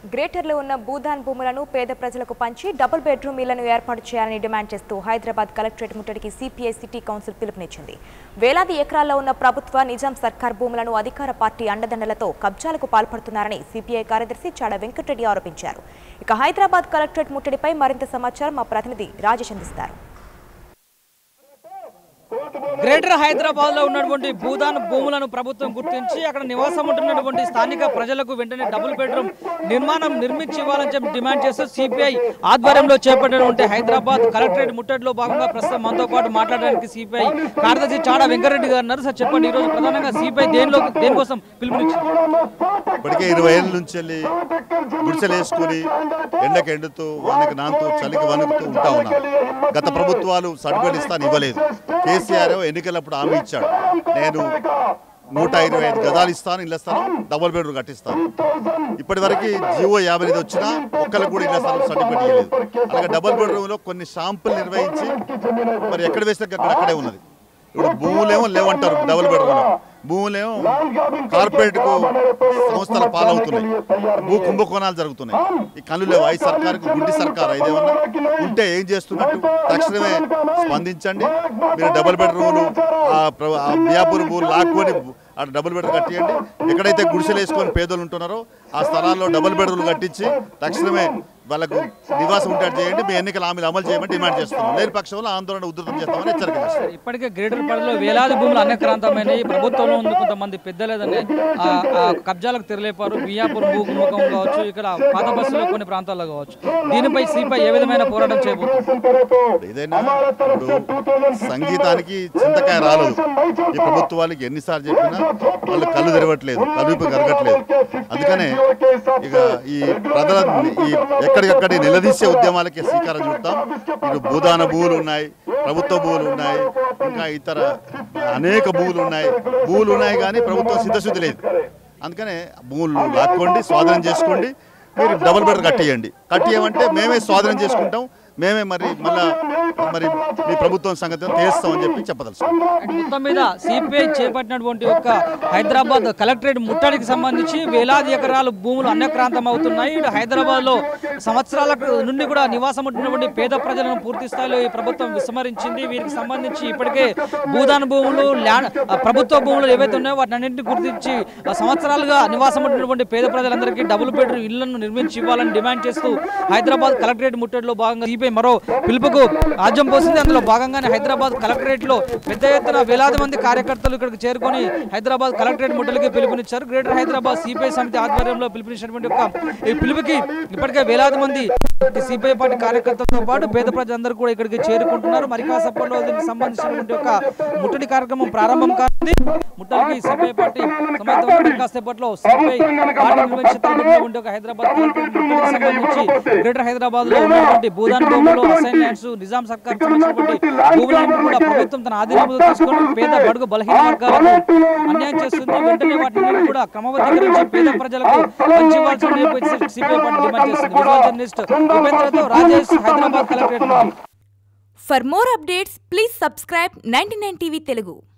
గ్రేటర్లో ఉన్న భూదాన్ భూములను పేద ప్రజలకు పంచి డబుల్ బెడ్రూమ్ ఇళ్లను ఏర్పాటు చేయాలని డిమాండ్ చేస్తూ హైదరాబాద్ కలెక్టరేట్ ముట్టడికి సిపిఐ సిటీ కౌన్సిల్ పిలుపునిచ్చింది. వేలాది ఎకరాల్లో ఉన్న ప్రభుత్వ నిజాం సర్కార్ భూములను అధికార పార్టీ అండదండలతో కబ్జాలకు పాల్పడుతున్నారని సిపిఐ కార్యదర్శి చాడా వెంకటరెడ్డి ఆరోపించారు. ఇక హైదరాబాద్ కలెక్టరేట్ ముట్టడిపై మరింత సమాచారం మా ప్రతినిధి రాజేష్ అందిస్తారు. గ్రేటర్ హైదరాబాద్ లో ఉన్నటువంటి భూదాన్ భూములను ప్రభుత్వం గుర్తించి అక్కడ నివాసం ఉంటున్నటువంటి స్థానిక ప్రజలకు వెంటనే డబుల్ బెడ్రూమ్ నిర్మించి ఇవ్వాలని చెప్పి డిమాండ్ చేస్తూ సిపిఐ ఆధ్వర్యంలో చేపట్టినటువంటి హైదరాబాద్ కలెక్టరేట్ ముట్టడిలో భాగంగా ప్రస్తుతం మనతో పాటు మాట్లాడడానికి సిపిఐ కార్యదర్శి చాడా వెంకటరెడ్డి గారు ఉన్నారు. సార్ చెప్పండి, ఈ రోజు ప్రధానంగా సిపిఐ దేనికోసం పిలుపునిచ్చింది? ఇప్పటికే 20 ఏళ్ళ నుంచి వెళ్ళి గుడిసెలు వేసుకుని ఎండకు ఎండుతూ వానకి నాంతూ చలికి వణుకుతూ ఉంటా ఉన్నారు. గత ప్రభుత్వాలు సర్టిఫికేట్ ఇస్తాను ఇవ్వలేదు. కేసీఆర్ ఎన్నికలప్పుడు హామీ ఇచ్చాడు, నేను 125 గదాలు ఇస్తాను, ఇళ్ళ స్థలం డబుల్ బెడ్రూమ్ కట్టిస్తాను. ఇప్పటి వరకు జీవో 58 వచ్చినా ఒక్కరికి కూడా ఇళ్ళ స్థలం సర్టిఫికేట్ ఇవ్వలేదు. అలాగే డబుల్ బెడ్రూమ్లో కొన్ని షాంపులు నిర్వహించి మరి ఎక్కడ వేస్తే అక్కడే ఉన్నది. ఇప్పుడు భూములేమో లేవంటారు, డబుల్ బెడ్రూమ్లో భూములేమో కార్పొరేట్కు సంస్థల పాలవుతున్నాయి, భూ కుంభకోణాలు జరుగుతున్నాయి. ఈ కళ్ళు లేవు. ఈ సర్కారుకు గుడ్డి సర్కారు ఇదేమన్నా ఉంటే ఏం చేస్తున్నట్టు తక్షణమే స్పందించండి. మీరు డబుల్ బెడ్రూమ్లు మియాపూర్ భూములు లాక్కొని అక్కడ డబుల్ బెడ్రూమ్ కట్టియండి. ఎక్కడైతే గుడిసెలు వేసుకొని పేదలు ఉంటున్నారో ఆ స్థలాల్లో డబుల్ బెడ్రూమ్లు కట్టించి తక్షణమే వాళ్ళకు నివాసం ఉంటాడు చేయండి. మీ ఎన్నికల హామీలు అమలు చేయమని డిమాండ్ చేస్తున్నాం. లేని పక్షంలో ఆందోళన ఉధృతం చేస్తామని హెచ్చరిక చేస్తాం. ఇప్పటికే గ్రేటర్ పరిధిలో వేలాది భూములు అనేక్రాంతమైనవి. ప్రభుత్వంలో ఉంది కొంతమంది పెద్దలేదని కబ్జాలకు తెరలేపారు. మియాపూర్ భూ కుంభకం కావచ్చు, ఇక్కడ పాత బస్సులో కొన్ని ప్రాంతాల్లో కావచ్చు. దీనిపై సిపిఐ ఏ విధమైన పోరాటం చేయబోతుంది? ఏదైనా ఇప్పుడు సంగీతానికి చింతకాయ రాలేదు. ఈ ప్రభుత్వాలకి ఎన్నిసార్లు చెప్పినా వాళ్ళు కళ్ళు తెరవట్లేదు, కలుపు కరగట్లేదు. అందుకనే ఇక ఈ ప్రజల ఎక్కడికక్కడి నిలదీసే ఉద్యమాలకి శ్రీకారం చుడతాం. ఇటు భూదాన భూములు ఉన్నాయి, ప్రభుత్వ భూములు ఉన్నాయి, ఇంకా ఇతర అనేక భూములు ఉన్నాయి కానీ ప్రభుత్వం సిద్ధశుద్ధి లేదు. అందుకనే భూములు లాక్కోండి, స్వాధీనం చేసుకోండి. మీరు డబుల్ బెడ్రూమ్ కట్టియమంటే మేమే స్వాధీనం చేసుకుంటాం, మేమే మరి మీ ప్రభుత్వం సంగతి తీస్తామని చెప్పి చెప్పదలుచుకున్నాం. మొత్తం మీద సిపిఐ చేపట్టినటువంటి ఒక హైదరాబాద్ కలెక్టరేట్ ముట్టడికి సంబంధించి వేలాది ఎకరాలు భూములు అన్యక్రాంతం అవుతున్నాయి. హైదరాబాద్ లో సంవత్సరాల నుండి కూడా నివాసం ఉంటున్నటువంటి పేద ప్రజలను పూర్తి స్థాయిలో ఈ ప్రభుత్వం విస్మరించింది. వీరికి సంబంధించి ఇప్పటికే భూదాన భూములు, ప్రభుత్వ భూములు ఏవైతే ఉన్నాయో వాటిని అన్నింటినీ గుర్తించి సంవత్సరాలుగా నివాసం ఉంటున్నటువంటి పేద ప్రజలందరికీ డబుల్ బెడ్రూమ్ ఇళ్లను నిర్మించి ఇవ్వాలని డిమాండ్ చేస్తూ హైదరాబాద్ కలెక్టరేట్ ముట్టడిలో భాగంగా సిపిఐ మరో పిలుపుకు ఆజ్యం పోసింది. అందులో భాగంగానే హైదరాబాద్ కలెక్టరేట్ లో పెద్ద ఎత్తున వేలాది మంది కార్యకర్తలు ఇక్కడికి చేరుకొని హైదరాబాద్ కలెక్టరేట్ ముట్టడికి పిలుపునిచ్చారు. గ్రేటర్ హైదరాబాద్ సిపిఐ సమితి ఆధ్వర్యంలో పిలుపునిచ్చినటువంటి ఈ పిలుపుకి ఇప్పటికే వేలాది మంది సిపిఐ పార్టీ కార్యకర్తలతో పాటు పేద ప్రజలందరూ కూడా ఇక్కడికి చేరుకుంటున్నారు. మరి కాసేపట్లో దీనికి సంబంధించినటువంటి ఒక ముట్టడి కార్యక్రమం ప్రారంభం కానుంది. ముట్టడికి సిపిఐ పార్టీ కాసేపట్లో సిపిఐ పార్టీ నిర్వహించినటువంటి ఒక హైదరాబాద్ కలెక్టరేట్ ముట్టడికి సంబంధించి గ్రేటర్ హైదరాబాద్ లో ఉన్నటువంటి భూదాన్ భూములు, అసైన్ ల్యాండ్స్, నిజాం సర్కార్ సంబంధించినటువంటి భూములను కూడా ప్రభుత్వం తన ఆధీనంలో తీసుకొని పేద బడుగు బలహీన వర్గాలకు అన్యాయం చేస్తుంది. వెంటనే వాటిని కూడా క్రమబద్ధీకరించి పేద ప్రజలకు పంచివ్వాల్సిన సిపిఐ పార్టీ డిమాండ్ చేస్తుంది. జర్నలిస్ట్ ఉపేంద్రతో Rajesh, Hyderabad collectorate. For more updates, please subscribe 99 TV Telugu.